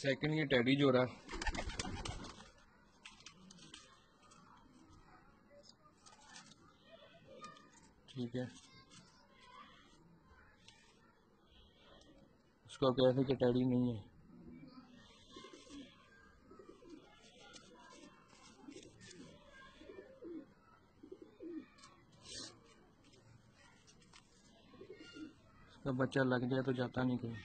Second ये teddy जोड़ा है। ठीक है, उसका कैसे कि टैडी नहीं है। उसका बच्चा लग जाए तो जाता नहीं कहीं।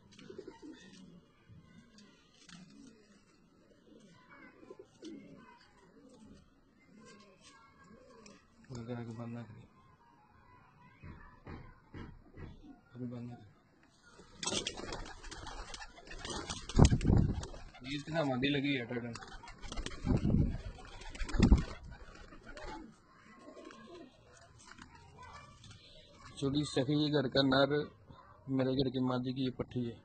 बंद ना करें, अभी बंद ना करें। इतना मंदी लगी है ट्रेन। एक्चुअली सखी के घर का नर मेरे घर की मादी की ये पट्टी है।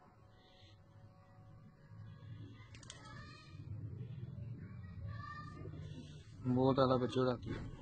बहुत ज्यादा बच्चे आती है।